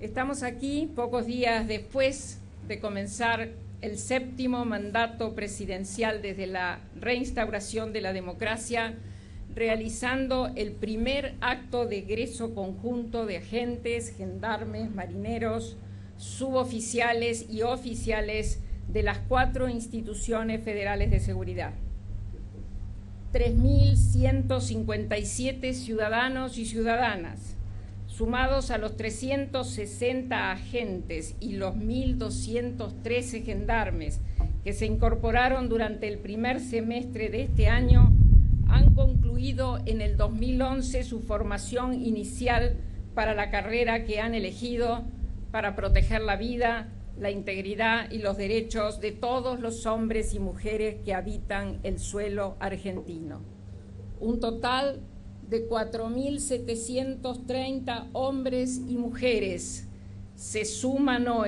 Estamos aquí pocos días después de comenzar el 7º mandato presidencial desde la reinstauración de la democracia, realizando el primer acto de egreso conjunto de agentes, gendarmes, marineros, suboficiales y oficiales de las 4 instituciones federales de seguridad. 3.157 ciudadanos y ciudadanas, sumados a los 360 agentes y los 1.213 gendarmes que se incorporaron durante el primer semestre de este año, han concluido en el 2011 su formación inicial para la carrera que han elegido para proteger la vida, la integridad y los derechos de todos los hombres y mujeres que habitan el suelo argentino. Un total de 4.730 hombres y mujeres se han sumado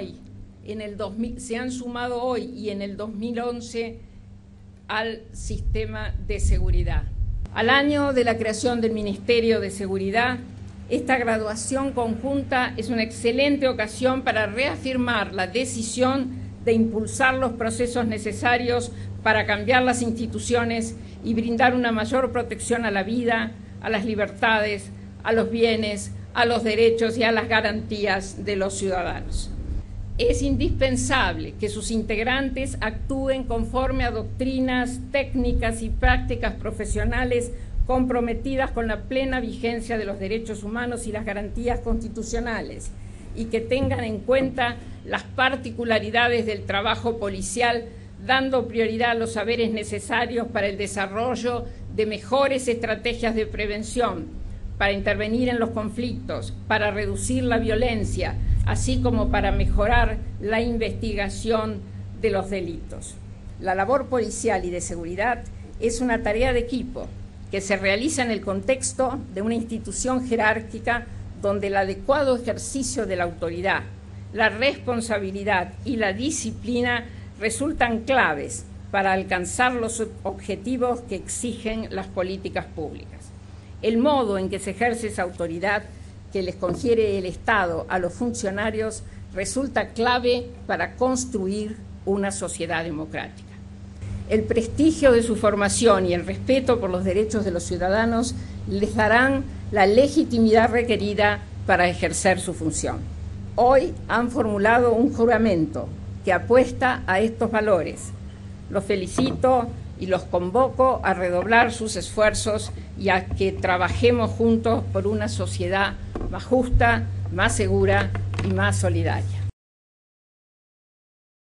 hoy y en el 2011 al sistema de seguridad. Al año de la creación del Ministerio de Seguridad, esta graduación conjunta es una excelente ocasión para reafirmar la decisión de impulsar los procesos necesarios para cambiar las instituciones y brindar una mayor protección a la vida, a las libertades, a los bienes, a los derechos y a las garantías de los ciudadanos. Es indispensable que sus integrantes actúen conforme a doctrinas, técnicas y prácticas profesionales comprometidas con la plena vigencia de los derechos humanos y las garantías constitucionales, y que tengan en cuenta las particularidades del trabajo policial, dando prioridad a los saberes necesarios para el desarrollo de mejores estrategias de prevención, para intervenir en los conflictos, para reducir la violencia, así como para mejorar la investigación de los delitos. La labor policial y de seguridad es una tarea de equipo que se realiza en el contexto de una institución jerárquica donde el adecuado ejercicio de la autoridad, la responsabilidad y la disciplina resultan claves para alcanzar los objetivos que exigen las políticas públicas. El modo en que se ejerce esa autoridad que les confiere el Estado a los funcionarios resulta clave para construir una sociedad democrática. El prestigio de su formación y el respeto por los derechos de los ciudadanos les darán la legitimidad requerida para ejercer su función. Hoy han formulado un juramento que apuesta a estos valores. Los felicito y los convoco a redoblar sus esfuerzos y a que trabajemos juntos por una sociedad más justa, más segura y más solidaria.